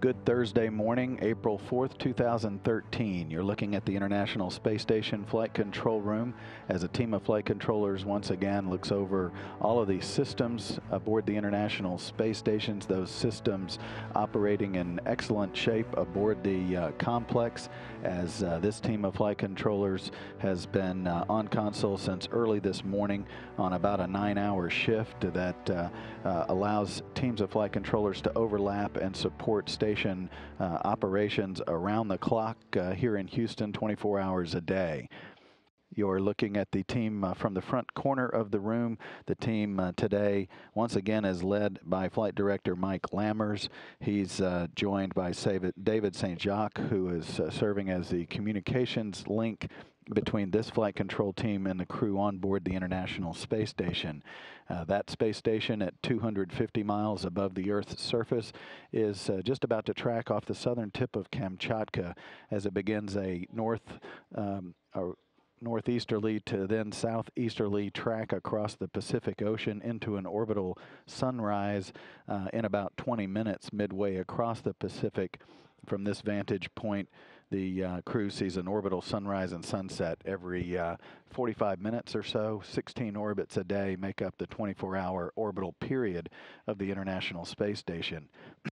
Good Thursday morning, April 4th, 2013. You're looking at the International Space Station Flight Control Room as a team of flight controllers once again looks over all of the systems aboard the International Space Stations, those systems operating in excellent shape aboard the complex, as this team of flight controllers has been on console since early this morning on about a 9-hour shift that allows teams of flight controllers to overlap and support station operations around the clock here in Houston 24 hours a day. You're looking at the team from the front corner of the room. The team today, once again, is led by Flight Director Mike Lammers. He's joined by David St. Jacques, who is serving as the communications link between this flight control team and the crew on board the International Space Station. That space station at 250 miles above the Earth's surface is just about to track off the southern tip of Kamchatka as it begins a northeasterly to then southeasterly track across the Pacific Ocean into an orbital sunrise in about 20 minutes midway across the Pacific. From this vantage point, the crew sees an orbital sunrise and sunset every 45 minutes or so. 16 orbits a day make up the 24-hour orbital period of the International Space Station.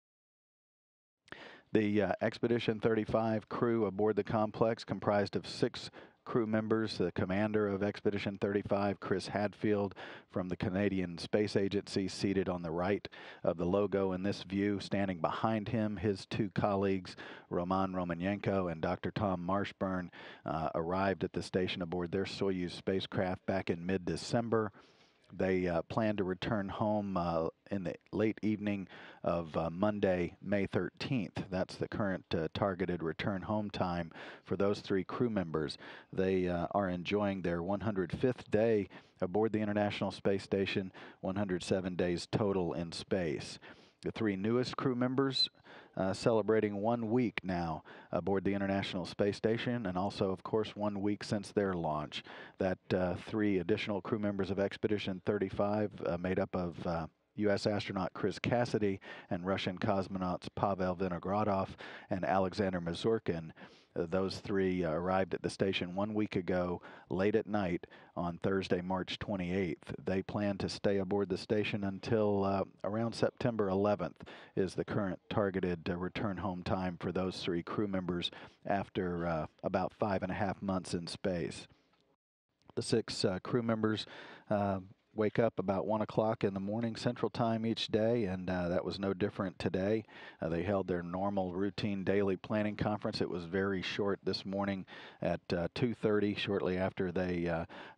The Expedition 35 crew aboard the complex, comprised of 6 crew members. The commander of Expedition 35, Chris Hadfield, from the Canadian Space Agency, seated on the right of the logo in this view. Standing behind him, his 2 colleagues, Roman Romanenko and Dr. Tom Marshburn, arrived at the station aboard their Soyuz spacecraft back in mid-December. They plan to return home in the late evening of Monday, May 13th. That's the current targeted return home time for those 3 crew members. They are enjoying their 105th day aboard the International Space Station, 107 days total in space. The 3 newest crew members celebrating 1 week now aboard the International Space Station, and also, of course, 1 week since their launch. That 3 additional crew members of Expedition 35 made up of U.S. astronaut Chris Cassidy and Russian cosmonauts Pavel Vinogradov and Alexander Mazurkin. Those 3 arrived at the station 1 week ago, late at night on Thursday, March 28th. They plan to stay aboard the station until around September 11th is the current targeted return home time for those 3 crew members after about 5.5 months in space. The 6 crew members wake up about 1 o'clock in the morning Central Time each day, and that was no different today. They held their normal routine daily planning conference. It was very short this morning at 2:30, shortly after they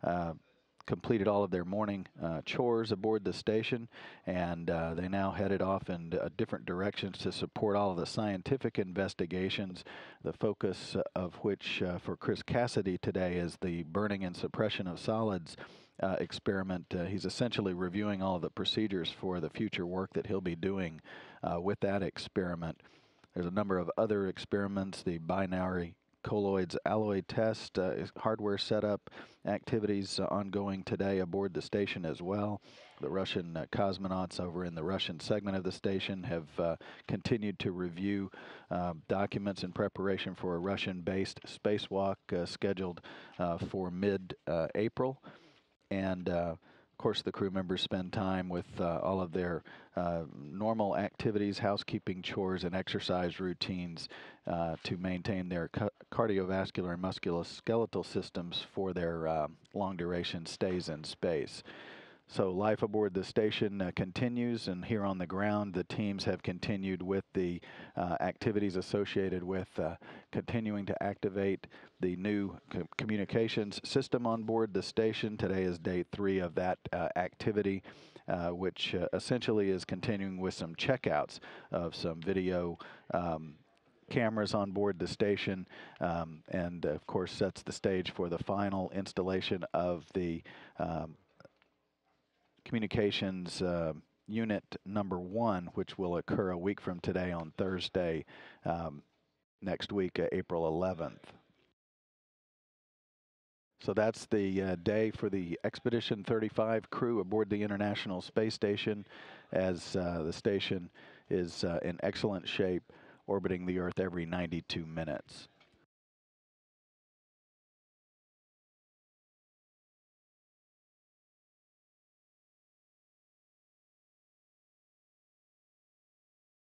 completed all of their morning chores aboard the station, and they now headed off in different directions to support all of the scientific investigations, the focus of which for Chris Cassidy today is the burning and suppression of solids experiment. He's essentially reviewing all of the procedures for the future work that he'll be doing with that experiment. There's a number of other experiments, the binary colloids alloy test, hardware setup activities ongoing today aboard the station as well. The Russian cosmonauts over in the Russian segment of the station have continued to review documents in preparation for a Russian-based spacewalk scheduled for mid-April. And of course, the crew members spend time with all of their normal activities, housekeeping chores, and exercise routines to maintain their cardiovascular and musculoskeletal systems for their long-duration stays in space. So life aboard the station continues, and here on the ground, the teams have continued with the activities associated with continuing to activate the new communications system on board the station. Today is day 3 of that activity, which essentially is continuing with some checkouts of some video cameras on board the station, and of course sets the stage for the final installation of the communications unit number 1, which will occur a week from today on Thursday next week, April 11th. So that's the day for the Expedition 35 crew aboard the International Space Station, as the station is in excellent shape orbiting the Earth every 92 minutes.